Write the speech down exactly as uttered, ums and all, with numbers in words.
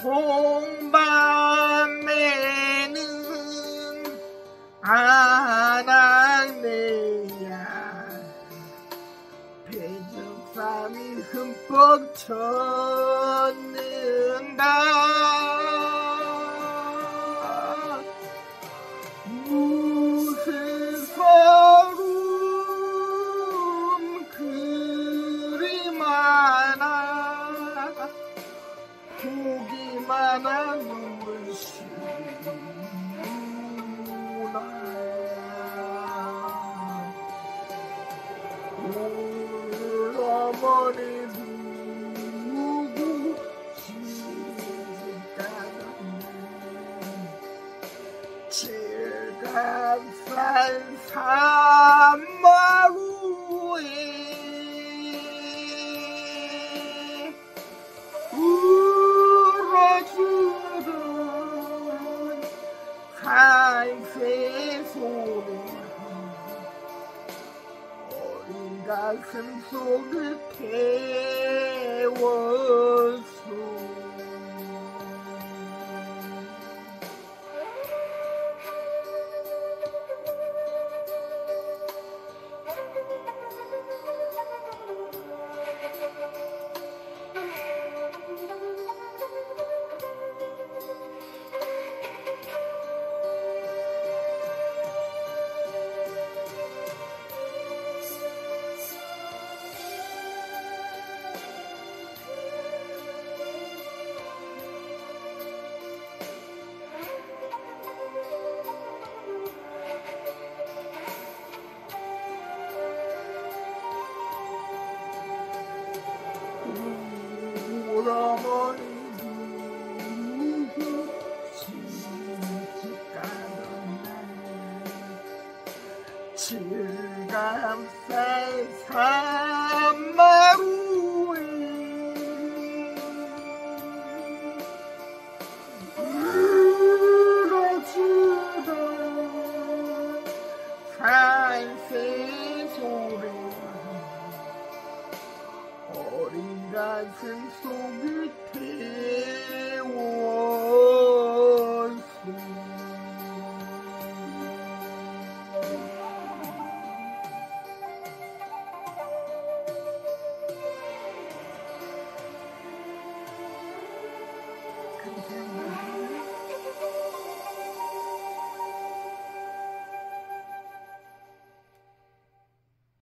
송밤에는 아낙네야 배적삼이 흠뻑 쳤는다. 무슨 서름 그리 많아 보기만 한 눈물이구나. 오늘 어머니 누구 시집가는 칠갑산 산마루에 울어주던 한새 소리 어린 가슴 속을 태웠소. 어머니 누구 시집가는 칠갑산 산마루에 울어주던 산새 소리 어린 가슴 속을 태웠소. 감사합니다.